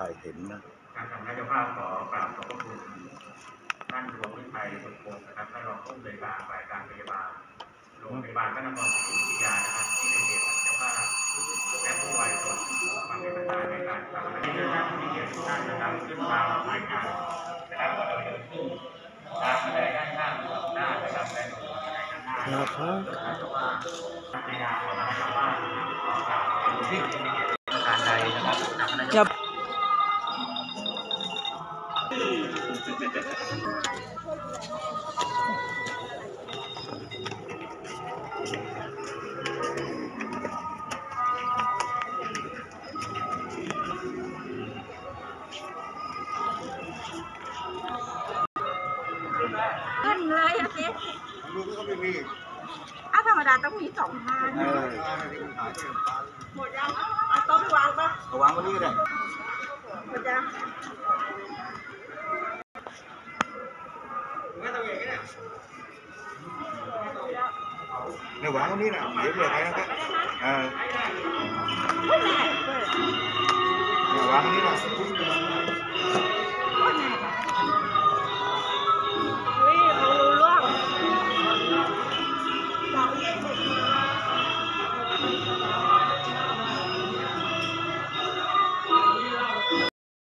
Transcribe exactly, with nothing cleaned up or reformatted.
ถ่ายเห็นนะการทำให้เจ้าภาพขอกราบขอบพระคุณท่านหลวงวิชัยสุขพงศ์นะครับท่านรองผู้อำนวยการฝ่ายการพยาบาลโรงพยาบาลพระนครศรีอยุธยานะครับที่ได้เกียรติเจ้าภาพและผู้บริสุทธิ์มาเป็นประธานในการทำให้ท่านที่เกียรติทุกท่านนะครับขึ้นมารายงานนะครับว่าเราเดินขึ้นตามบันไดด้านข้างหน้านะครับและตรงบันไดด้านหน้านะครับเพราะว่าในงานของชาวบ้านขอกราบขอบคุณที่มีเกียรติประการใดนะครับจากคณะกรรมการขึ้นเลยอะเจ๊ลูกก็ไม่มีอ้าวธรรมดาต้องมีสองทางหมดยังเอาโต๊ะไปวางปะเอาวางไว้นี่ก็ได้หมดยังเนี่ยวางไว้นี่นะเดี๋ยวเผื่อใครนะครับเออเนี่ยวางไว้นี่นะ